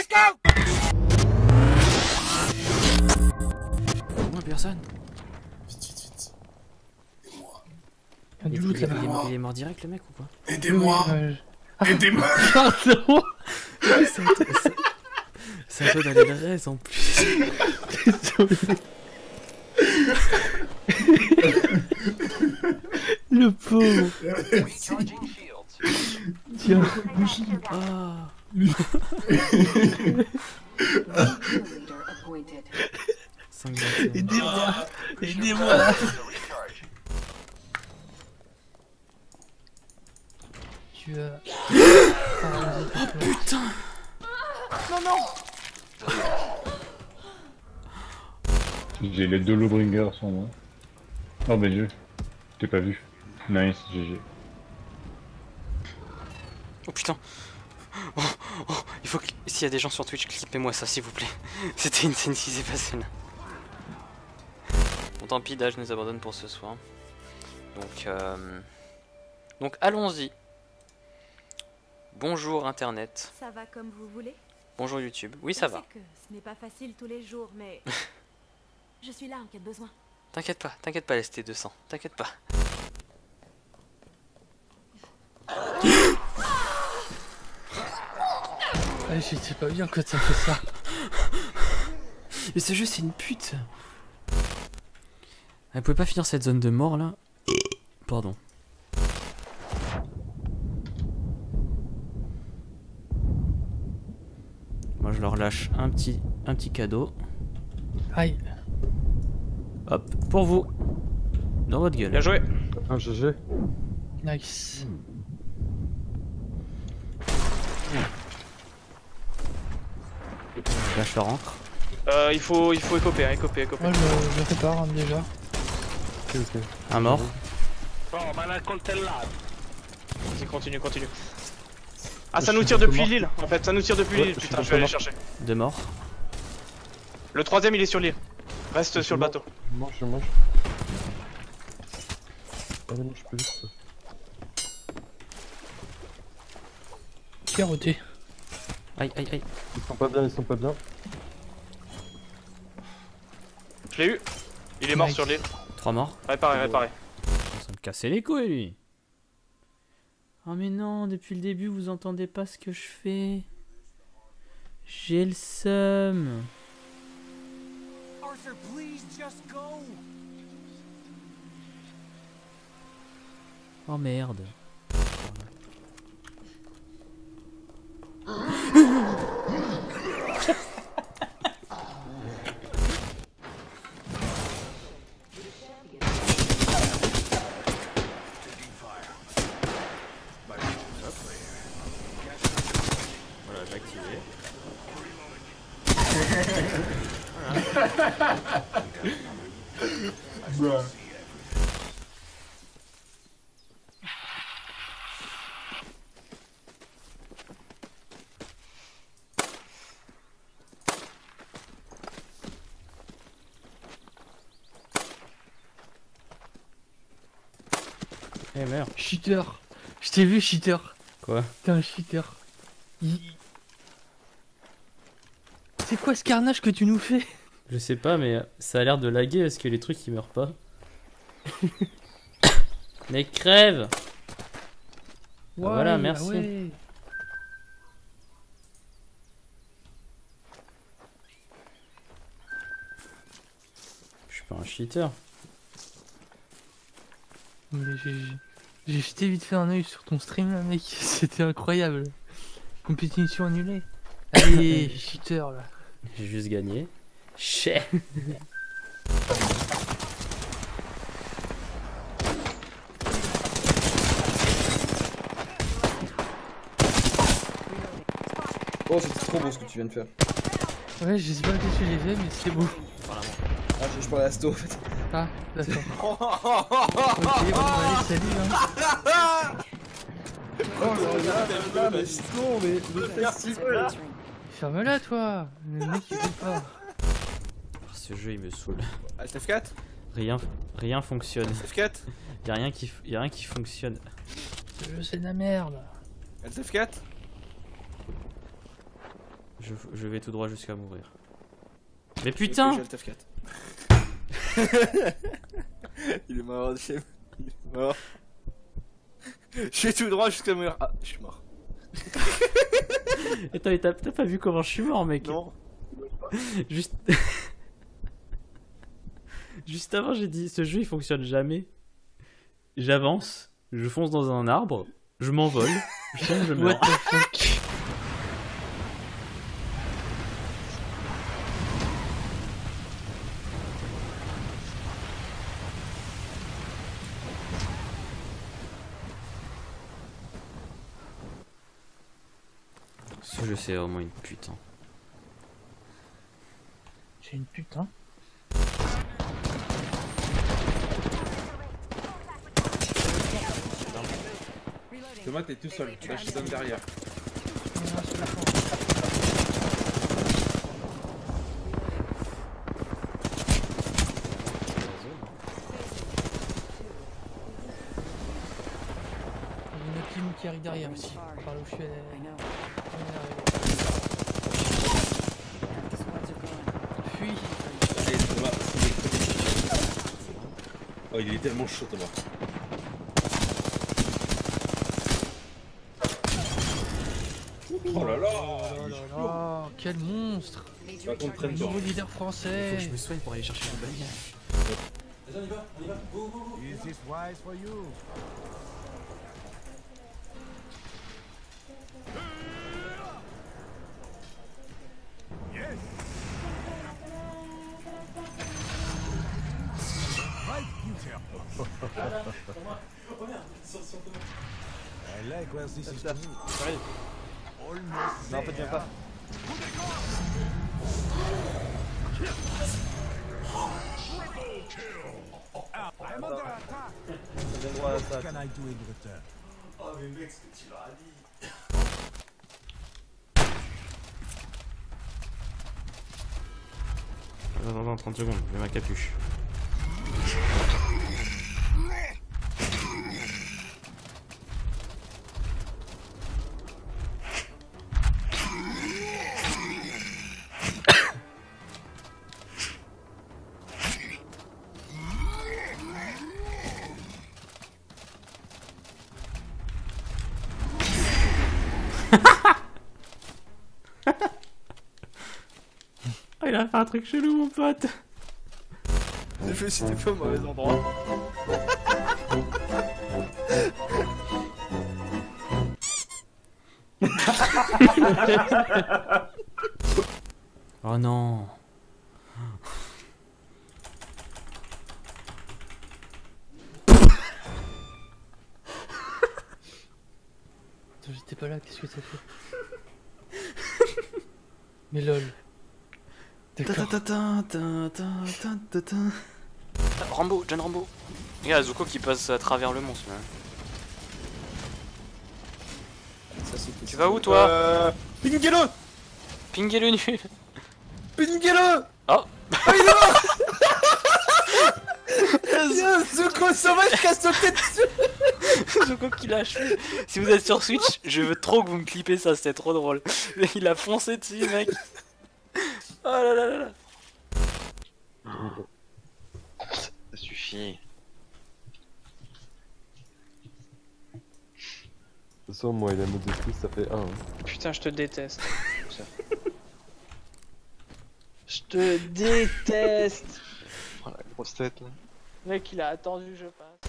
Let's go! Moins personne. Vite. Aidez-moi. Il est mort direct le mec ou quoi? Aidez-moi. Aidez-moi. Pardon. C'est un peu dans les raies en plus. Le pauvre. Tiens. Ah. Aidez-moi. Aidez-moi. Tu as... Oh putain. J'ai les deux Lowbringers sur moi. Oh ben Dieu, je t'ai pas vu. Nice, GG. Oh putain. Il faut que... S'il y a des gens sur Twitch, clippez-moi ça s'il vous plaît. C'était une scène qui s'est passée là. Bon tant pis, Dage nous abandonne pour ce soir. Donc allons-y. Bonjour Internet. Ça va comme vous voulez? Bonjour YouTube. Oui ça va. Je sais que ce n'est pas facile tous les jours, mais je suis là en cas de besoin. T'inquiète pas ST200, t'inquiète pas. Ah, j'étais pas bien quand t'as fait ça. Mais ce jeu c'est une pute. Elle pouvait pas finir cette zone de mort là. Pardon. Moi je leur lâche un petit cadeau. Aïe. Hop, pour vous. Dans votre gueule. Bien joué. Un GG. Nice. Lâche leur encre. Il faut écoper. Moi je répare hein, déjà. Ok. Un mort. Vas-y, continue. Ah, ça nous tire depuis l'île. En fait, ça nous tire depuis l'île. Putain, je vais aller chercher. Deux morts. Le troisième, il est sur l'île. Reste sur le bateau. Je mange. Allez, moi je peux juste. Caroté. Aïe. Ils sont pas bien. Je l'ai eu. Il est mort Nice. sur l'île. 3 morts. Réparé. Ça me cassait les couilles lui. Oh mais non, depuis le début vous entendez pas ce que je fais. J'ai le seum. Arthur, please just go. Oh merde. Voilà, j'ai activé. Eh merde. Cheater. Je t'ai vu cheater. Quoi? T'es un cheater. C'est quoi ce carnage que tu nous fais? Je sais pas mais ça a l'air de laguer parce que les trucs ils meurent pas. Mais crève! Ouais, voilà, merci. Ouais. Je suis pas un cheater. Mais j'ai jeté vite fait un œil sur ton stream là mec, c'était incroyable. Compétition annulée. Allez, cheater là. J'ai juste gagné. Chais. Oh, c'était trop beau ce que tu viens de faire. Ouais, je sais pas que tu les fait, mais c'est beau. Ah, je parlais à Sto en fait. Ah, d'accord. Ok, bon, allez, salut hein. Oh là, mais Sto, mais le festival. Ferme-la toi. Le mec il veut pas. Ce jeu il me saoule. Alt F4. Rien fonctionne. F4. Y'a rien qui fonctionne. Ce jeu c'est de la merde. Alt F4. Je vais tout droit jusqu'à mourir. Mais putain! J'ai le TF4. Il est mort, il est mort. Je suis tout droit jusqu'à mourir. Ah, je suis mort. Attends, mais t'as pas vu comment je suis mort, mec? Non. Juste... Juste avant, j'ai dit, ce jeu il fonctionne jamais. J'avance, je fonce dans un arbre, je m'envole, je tombe, je What meurs. the fuck? Ce jeu c'est vraiment une pute. Hein. J'ai une putain. Thomas, t'es tout seul. Là, je te donne derrière. Il y a une autre team qui arrive derrière aussi. Par là où je suis allé. Fuis. Allez, Thomas, oh, il est tellement chaud, Thomas. Oh là là, il est chaud. Oh, quel monstre! Tu vas contre Trent. Nouveau leader Faut français! que je me soigne pour aller chercher le bagnole. Vas-y, on y va, go, go, go. Is this wise for you? Yes. Right, Peter. I like where this is going. Non, en fait, viens pas. I'm under attack. Ça donne droit à ça. What can I do in return? Oh mais mec, ce que tu leur as dit. Attends, 30 secondes, je mets ma capuche. Ah, il a fait un truc chelou, mon pote. J'ai fait c'était pas au mauvais endroit. Oh non. Attends, j'étais pas là, qu'est-ce que t'as fait? Mais lol. D'accord. Rambo, John Rambo. Il y a Azuko qui passe à travers le monstre. Là. Tu vas où toi? Pingelo! Pinguer le nul. Pingelo! Oh. Ah, il est mort! Zuko sauvage qui a sauté dessus! Zuko qui l'a achevé. Si vous êtes sur Switch, je veux trop que vous me clippez ça, c'est trop drôle. Il a foncé dessus, mec. Oh là là là là. Ça suffit. De toute façon, moi, il a mode de plus, ça fait 1. Hein. Putain, je te déteste. Je te déteste. Oh la grosse tête là. Mec, il a attendu, je passe.